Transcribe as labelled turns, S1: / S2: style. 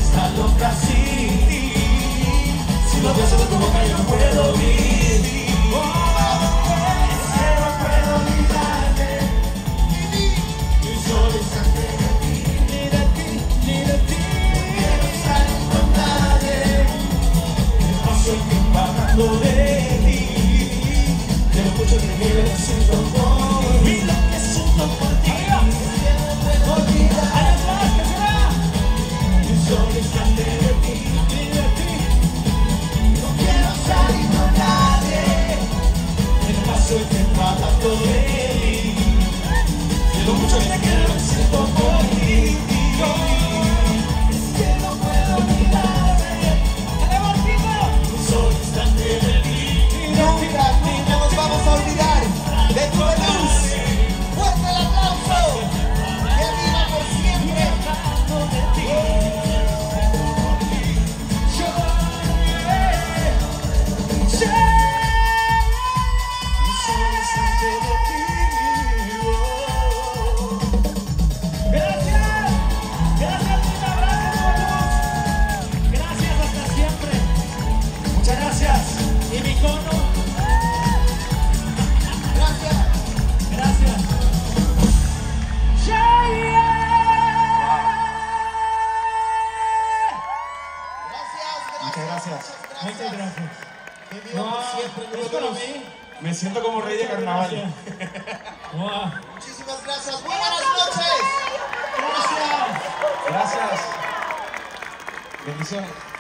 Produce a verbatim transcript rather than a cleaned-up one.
S1: está loca sin ti. Si lo beso de tu boca yo no puedo vivir. Es que no puedo olvidarte. Ni un solo instante de ti, ni de ti, ni de ti. No quiero estar con nadie. Me paso el tiempo hablando de ti. De lo mucho que quiero siento por mí. Lo que siento por ti. Solo instante de ti, de ti. No quiero salir con nadie. Me paso el tiempo hablando de ti. De lo mucho que te quiero siento por ti. Es que no puedo olvidarme. Solo instante de ti.
S2: Nunca, nunca nos vamos a olvidar de tu luz. Fuerte el aplauso. Que viva por siempre.
S1: Muchas gracias.
S3: Muchas gracias.
S2: Que viva por siempre,
S3: ¿Es
S2: Nuevo
S3: para
S2: Luz.
S3: mí?
S1: Me siento como rey de carnaval.
S3: Wow.
S2: Muchísimas gracias. Muy buenas noches.
S3: Gracias.
S1: Gracias. Bendiciones.